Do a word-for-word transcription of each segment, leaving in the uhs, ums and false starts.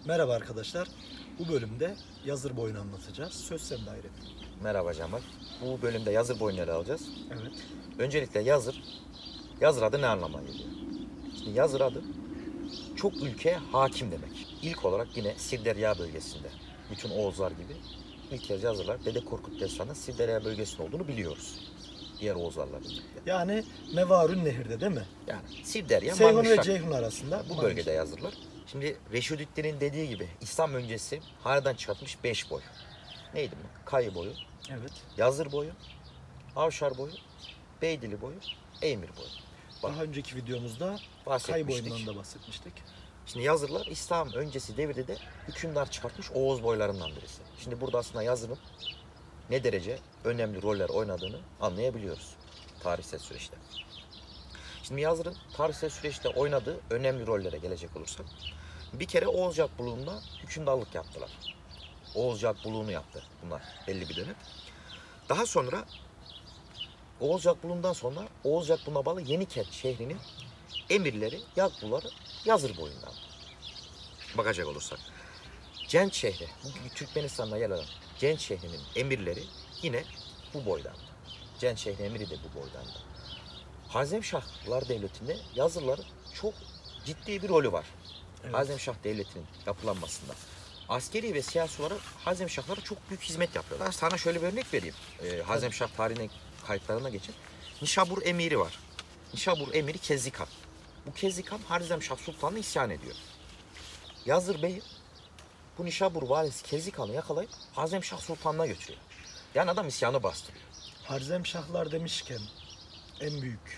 Merhaba arkadaşlar. Bu bölümde Yazır boyunu anlatacağız. Söz sende Hayrettin. Merhaba Cemal. Bu bölümde yazır boyunları alacağız. Evet. Öncelikle yazır, yazır adı ne anlama geliyor? Şimdi yazır adı çok ülkeye hakim demek. İlk olarak yine Sirderya bölgesinde, bütün Oğuzlar gibi ilk kez yazırlar Dede Korkut Destanı'nın Sirderya bölgesinde olduğunu biliyoruz. Diğer Oğuzlarla birlikte. Yani Mevarun Nehir'de değil mi? Yani Sirderya, Seyhun ve Manuşak. Ceyhun arasında. Bu bölgede yazırlar. Şimdi Reşidüddin'in dediği gibi İslam öncesi haradan çıkartmış beş boy. Neydi bu? Kayı boyu, Evet. yazır boyu, avşar boyu, beydili boyu, emir boyu. Bak, Daha önceki videomuzda Kay bahsetmiştik. boyundan da bahsetmiştik. Şimdi yazırlar İslam öncesi devirde de hükümdar çıkartmış Oğuz boylarından birisi. Şimdi burada aslında yazırın ne derece önemli roller oynadığını anlayabiliyoruz tarihsel süreçte. Şimdi yazırın tarihsel süreçte oynadığı önemli rollere gelecek olursak, bir kere Oğuz Yakbuluğu'nda hükümdarlık yaptılar. Oğuz Yakbuluğu'nu yaptı bunlar belli bir dönem. Daha sonra Oğuz Yakbuluğu'ndan sonra Oğuz Yakbuluğu'na bağlı Yenikent şehrinin emirleri, Yakbuları yazır boyundan. Bakacak olursak. Cent şehri, bugünkü Türkmenistan'da yer alan Cent şehrinin emirleri yine bu boydan. Cent şehri emiri de bu boydan. Harzemşahlar Devleti'nde yazırların çok ciddi bir rolü var. Evet. Harzemşah Devleti'nin yapılanmasında. Askeri ve siyasi olarak Harzemşahlara çok büyük hizmet yapıyorlar. Sana şöyle bir örnek vereyim. Ee, Harzemşah tarihine kayıtlarına geçin. Nişabur emiri var. Nişabur emiri Kezzikan. Bu Kezzikan Harzemşah Sultan'la isyan ediyor. Yazır Bey bu Nişabur valisi Kezzikan'ı yakalayıp Harzemşah Sultan'ına götürüyor. Yani adam isyanı bastırıyor. Harzemşahlar demişken en büyük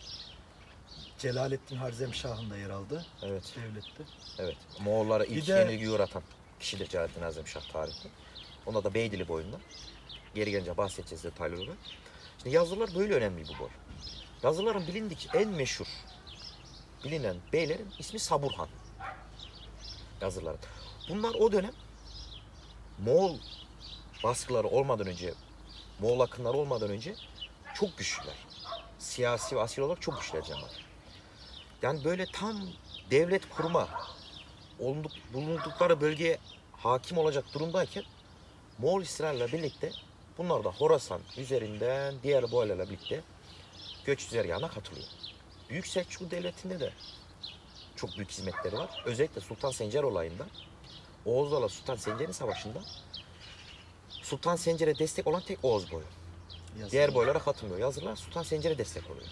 Celaleddin Harzemşah'ın da yer aldı. Evet. Devlette. Evet. Moğollara ilk de- yenilgiyi uğratan kişidir Celaleddin Harzemşah tarihte. Onda da Beydili boyunda. Geri gelince bahsedeceğiz detaylı olarak. Şimdi yazırlar böyle önemli bu boy. Yazırların bilindik en meşhur bilinen beylerin ismi Saburhan. Yazırların. Bunlar o dönem Moğol baskıları olmadan önce, Moğol akınları olmadan önce çok güçlüler. Siyasi ve asil olarak çok güçlüler Cemal. Yani böyle tam devlet kurma, bulundukları bölgeye hakim olacak durumdayken Moğol istilayla birlikte bunlar da Horasan üzerinden diğer boylarla birlikte göç zergahına katılıyor. Büyük Selçuklu Devleti'nde de çok büyük hizmetleri var. Özellikle Sultan Sencer olayında, Oğuzlarla Sultan Sencer'in savaşında Sultan Sencer'e destek olan tek Oğuz boyu. Yazır. Diğer boylara katılmıyor. Yazırlar Sultan Sencer'e destek oluyor.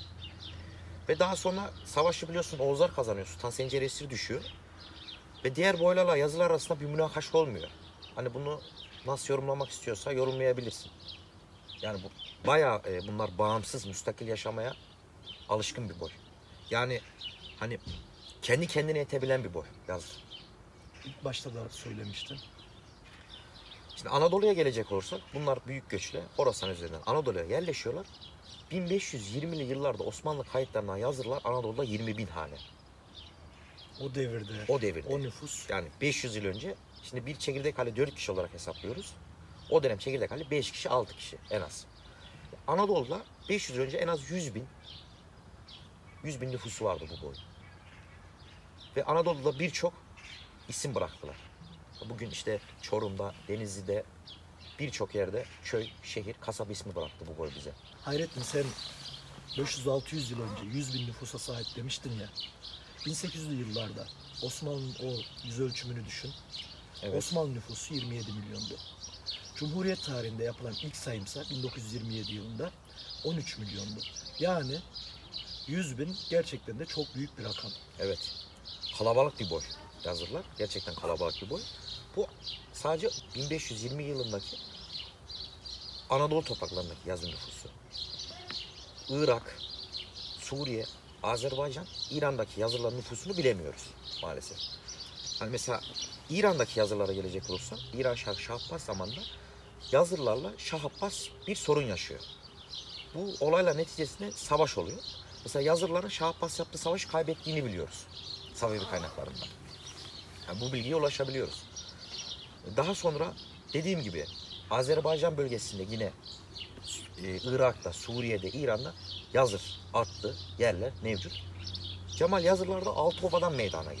Ve daha sonra savaşı biliyorsun Oğuzlar kazanıyor. Sultan Sencer esir düşüyor. Ve diğer boylarla yazılar arasında bir münakaşa olmuyor. Hani bunu nasıl yorumlamak istiyorsa yorumlayabilirsin. Yani bu bayağı e, bunlar bağımsız, müstakil yaşamaya alışkın bir boy. Yani hani kendi kendine yetebilen bir boy yazır. İlk başta da söylemiştim. Şimdi Anadolu'ya gelecek olursak bunlar büyük göçle Horasan üzerinden Anadolu'ya yerleşiyorlar. bin beş yüz yirmili yıllarda Osmanlı kayıtlarından yazırlar Anadolu'da yirmi bin hane. O devirde, O devirde. o nüfus. Yani beş yüz yıl önce şimdi bir çekirdek hali dört kişi olarak hesaplıyoruz. O dönem çekirdek hali beş kişi altı kişi en az. Anadolu'da beş yüz yıl önce en az yüz bin yüz bin nüfusu vardı bu boy. Ve Anadolu'da birçok isim bıraktılar. Bugün işte Çorum'da, Denizli'de birçok yerde köy, şehir, kasaba ismi bıraktı bu boy bize. Hayrettin sen beş yüz altı yüz yıl önce yüz bin nüfusa sahip demiştin ya. bin sekiz yüzlü yıllarda Osmanlı'nın o yüz ölçümünü düşün. Evet. Osmanlı nüfusu yirmi yedi milyondu. Cumhuriyet tarihinde yapılan ilk sayımsa bin dokuz yüz yirmi yedi yılında on üç milyondu. Yani yüz bin gerçekten de çok büyük bir rakam. Evet. Kalabalık bir boy yazırlar. Gerçekten kalabalık bir boy. Bu sadece bin beş yüz yirmi yılındaki Anadolu topraklarındaki yazı nüfusu. Irak, Suriye, Azerbaycan, İran'daki yazırların nüfusunu bilemiyoruz maalesef. Hani mesela İran'daki yazırlara gelecek olursa, İran Şah Şah Abbas zamanında yazırlarla Şah Abbas bir sorun yaşıyor. Bu olayla neticesinde savaş oluyor. Mesela yazırların Şah Abbas yaptığı savaşı kaybettiğini biliyoruz. Safavi kaynaklarından. Yani bu bilgiye ulaşabiliyoruz. Daha sonra dediğim gibi Azerbaycan bölgesinde yine e, Irak'ta, Suriye'de, İran'da yazır attı yerler mevcut. Cemal yazırlarda altı obadan meydana geliyor.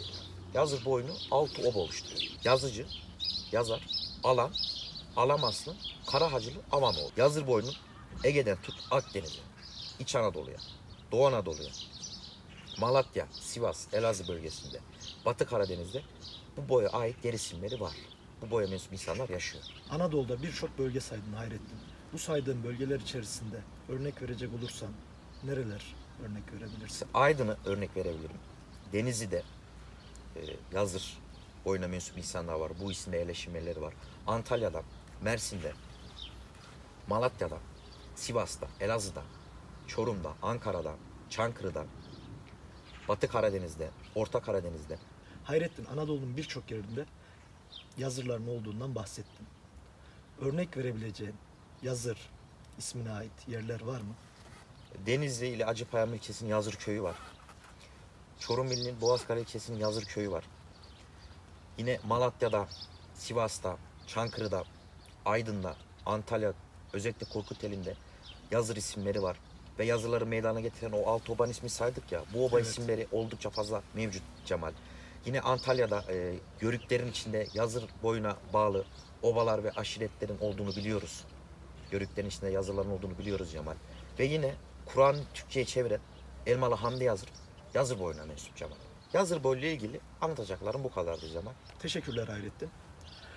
Yazır boynu altı oba oluşturuyor. Yazıcı, yazar, alan, Alamaslı, Karahacılı, Avanoğlu. Yazır boynu Ege'den tut Akdeniz'e, İç Anadolu'ya, Doğu Anadolu'ya, Malatya, Sivas, Elazığ bölgesinde, Batı Karadeniz'de bu boya ait yer isimleri var. Bu boya mensup insanlar yaşıyor. Anadolu'da birçok bölge saydın Hayrettin. Bu saydığın bölgeler içerisinde örnek verecek olursan nereler örnek verebilirsin? Aydın'ı örnek verebilirim. Denizli'de e, yazır boyuna mensup insanlar var. Bu isimde yerleşim yerleri var. Antalya'da, Mersin'de, Malatya'da, Sivas'ta, Elazığ'da, Çorum'da, Ankara'da, Çankırı'da, Batı Karadeniz'de, Orta Karadeniz'de. Hayrettin, Anadolu'nun birçok yerinde yazırların olduğundan bahsettin. Örnek verebileceğin yazır ismine ait yerler var mı? Denizli ile Acıpayam ilçesinin Yazır köyü var. Çorum ilinin Boğazkale ilçesinin Yazır köyü var. Yine Malatya'da, Sivas'ta, Çankırı'da, Aydın'da, Antalya, özellikle Korkuteli'nde yazır isimleri var. Ve yazıları meydana getiren o altı obanın ismi saydık ya. Bu oba Evet. isimleri oldukça fazla mevcut Cemal. Yine Antalya'da e, Yörüklerin içinde yazır boyuna bağlı obalar ve aşiretlerin olduğunu biliyoruz. Yörüklerin içinde yazırların olduğunu biliyoruz Cemal. Ve yine Kur'an'ı Türkçe'ye çeviren Elmalı Hamdi Yazır, yazır boyuna mensup Cemal. Yazır boyuyla ilgili anlatacaklarım bu kadardı Cemal. Teşekkürler Hayrettin.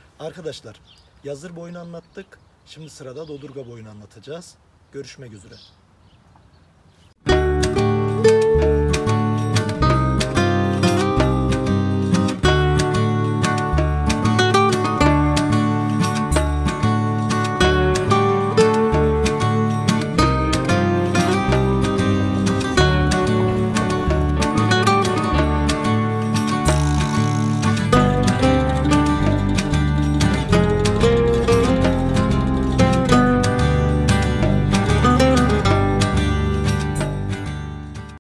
Arkadaşlar, yazır boyunu anlattık. Şimdi sırada Dodurga boyunu anlatacağız. Görüşmek üzere.